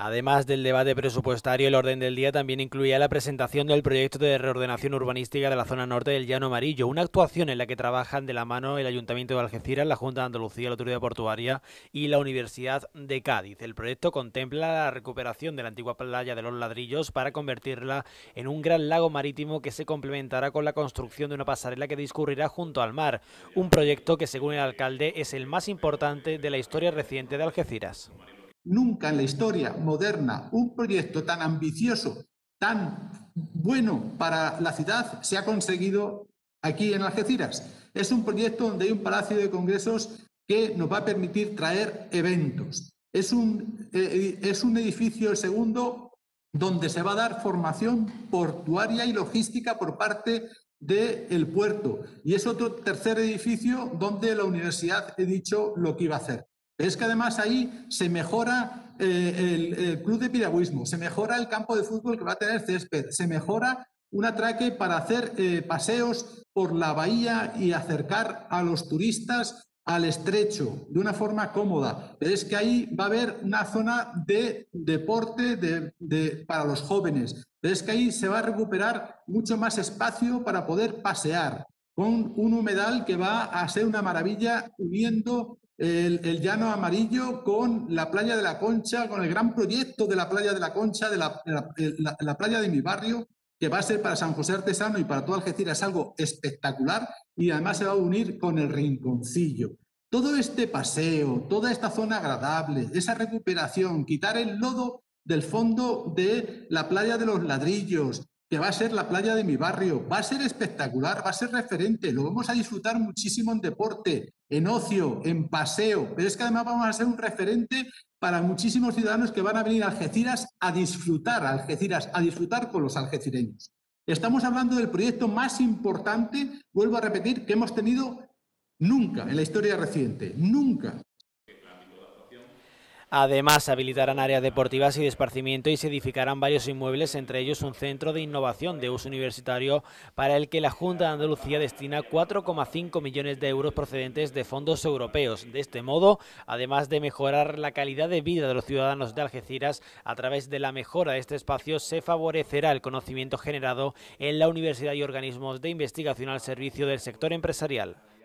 Además del debate presupuestario, el orden del día también incluía la presentación del proyecto de reordenación urbanística de la zona norte del Llano Amarillo, una actuación en la que trabajan de la mano el Ayuntamiento de Algeciras, la Junta de Andalucía, la Autoridad Portuaria y la Universidad de Cádiz. El proyecto contempla la recuperación de la antigua playa de los Ladrillos para convertirla en un gran lago marítimo que se complementará con la construcción de una pasarela que discurrirá junto al mar, un proyecto que, según el alcalde, es el más importante de la historia reciente de Algeciras. Nunca en la historia moderna un proyecto tan ambicioso, tan bueno para la ciudad se ha conseguido aquí en Algeciras. Es un proyecto donde hay un palacio de congresos que nos va a permitir traer eventos. Es un edificio, el segundo, donde se va a dar formación portuaria y logística por parte del puerto. Y es otro tercer edificio donde la universidad he dicho lo que iba a hacer. Es que además ahí se mejora el club de piragüismo, se mejora el campo de fútbol que va a tener césped, se mejora un atraque para hacer paseos por la bahía y acercar a los turistas al estrecho de una forma cómoda. Pero es que ahí va a haber una zona de deporte para los jóvenes. Pero es que ahí se va a recuperar mucho más espacio para poder pasear con un humedal que va a ser una maravilla uniendo el Llano Amarillo con la playa de la Concha, con el gran proyecto de la playa de la Concha, de la playa de mi barrio, que va a ser para San José Artesano y para todo Algeciras algo espectacular, y además se va a unir con el Rinconcillo. Todo este paseo, toda esta zona agradable, esa recuperación, quitar el lodo del fondo de la playa de los Ladrillos, que va a ser la playa de mi barrio, va a ser espectacular, va a ser referente, lo vamos a disfrutar muchísimo en deporte, en ocio, en paseo, pero es que además vamos a ser un referente para muchísimos ciudadanos que van a venir a Algeciras, a disfrutar con los algecireños. Estamos hablando del proyecto más importante, vuelvo a repetir, que hemos tenido nunca en la historia reciente, nunca. Además, se habilitarán áreas deportivas y de esparcimiento y se edificarán varios inmuebles, entre ellos un centro de innovación de uso universitario para el que la Junta de Andalucía destina 4,5 millones de euros procedentes de fondos europeos. De este modo, además de mejorar la calidad de vida de los ciudadanos de Algeciras, a través de la mejora de este espacio se favorecerá el conocimiento generado en la universidad y organismos de investigación al servicio del sector empresarial.